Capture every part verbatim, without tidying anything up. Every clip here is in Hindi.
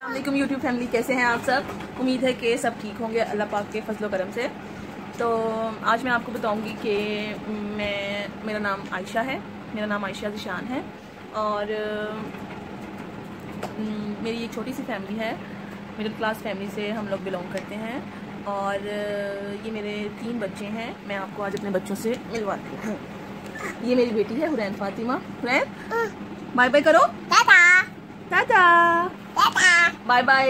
अस्सलामुअलैकुम यूट्यूब फैमिली, कैसे हैं आप सब। उम्मीद है कि सब ठीक होंगे अल्लाह पाक के फजलो करम से। तो आज मैं आपको बताऊंगी कि मैं मेरा नाम आयशा है, मेरा नाम आयशा ज़िशान है और मेरी एक छोटी सी फैमिली है, मिडिल क्लास फैमिली से हम लोग बिलोंग करते हैं और ये मेरे तीन बच्चे हैं। मैं आपको आज अपने बच्चों से मिलवाती हूँ। ये मेरी बेटी है हुरैन फातिमा। हुरैन बाय बाय करो, टाटा टाटा बाय बाय।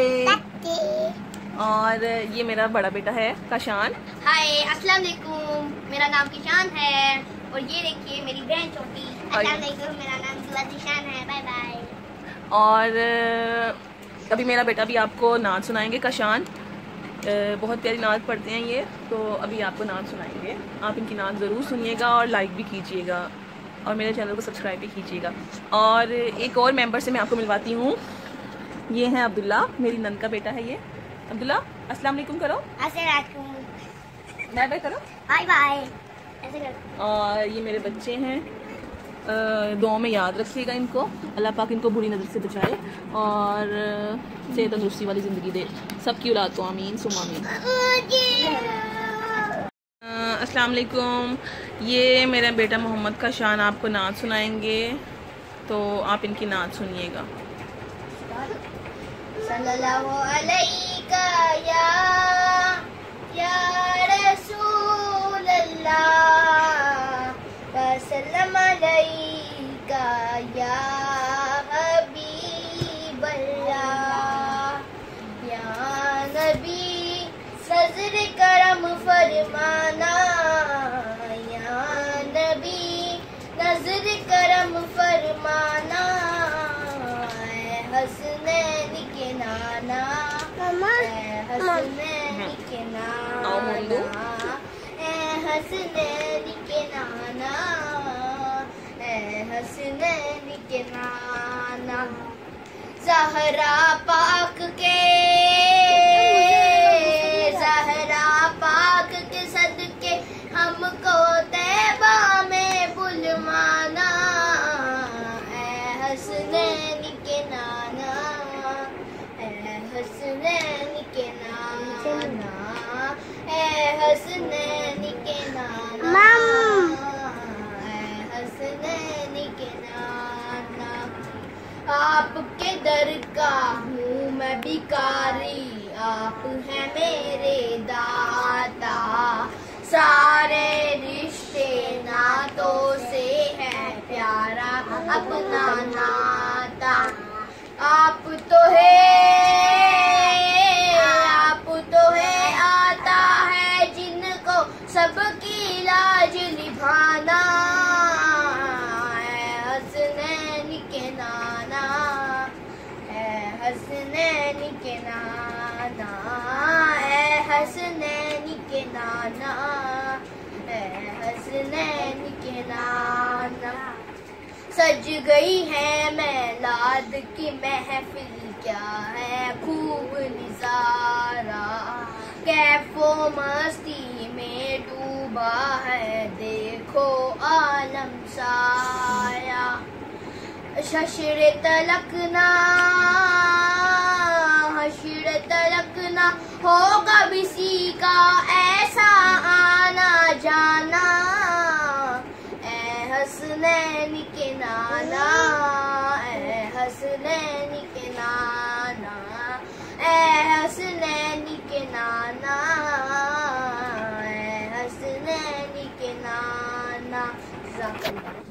और ये मेरा बड़ा बेटा है काशान। हाय अस्सलाम वालेकुम, मेरा नाम किशान है और ये देखिए मेरी बहन छोटी। अस्सलाम वालेकुम, मेरा नाम ज़िशान है। Bye bye. और अभी मेरा बेटा भी आपको नात सुनाएंगे। काशान बहुत प्यारी नात पढ़ते हैं ये, तो अभी आपको नात सुनाएंगे। आप इनकी नात ज़रूर सुनिएगा और लाइक भी कीजिएगा और मेरे चैनल को सब्सक्राइब भी कीजिएगा। और एक और मेंबर से मैं आपको मिलवाती हूँ। ये है अब्दुल्ला, मेरी नंद का बेटा है ये। अब्दुल्ला अस्सलाम वालेकुम करो, बाय बाय करो, बाय बाय ऐसे करो। और ये मेरे बच्चे हैं, दुआओं में याद रखिएगा इनको। अल्लाह पाक इनको बुरी नज़र से बचाए और सेहत तंदुरुस्ती वाली ज़िंदगी दे सबकी औलाद को, आमीन सुम आमीन। अस्सलाम वालेकुम, ये मेरा बेटा मोहम्मद काशान आपको नात सुनाएंगे, तो आप इनकी नात सुनिएगा। सल्लल्लाहु अलैका या या रसूल अल्लाह वसल्लम अलैका या हबीब अल्लाह या नबी सजर करम फरमाना या नबी नजर करम फरमाना हसनैन के नाना हसनैन के नाना हसनैन के नाना हसनैन के नाना ज़हरा पाक के ज़हरा पाक के सदके हमको तैबा में बुलवाना हसनैन के नाना हसनैन के नाना हसनैन के नाना हसनैन के नाना आपके दर का हूँ मैं भिखारी, आप हैं मेरे दाता। सारे रिश्ते नातों से है प्यारा अपना नाता। आप तो है आप तो है आता है जिनको सबकी लाज निभाना हसनैन के नाना हसनैन के नाना हसनैन के नाना हसनैन के नाना। सज गई है मैलाद की महफिल, क्या है खूब निज़ारा। कैफो मस्ती में डूबा है देखो आलम साया। हश्र तलकना हश्र तलकना होगा किसी का ऐसा आना जाना हसनैन के नाना हसनैन के नाना हसनैन के नाना हसनैन के नाना।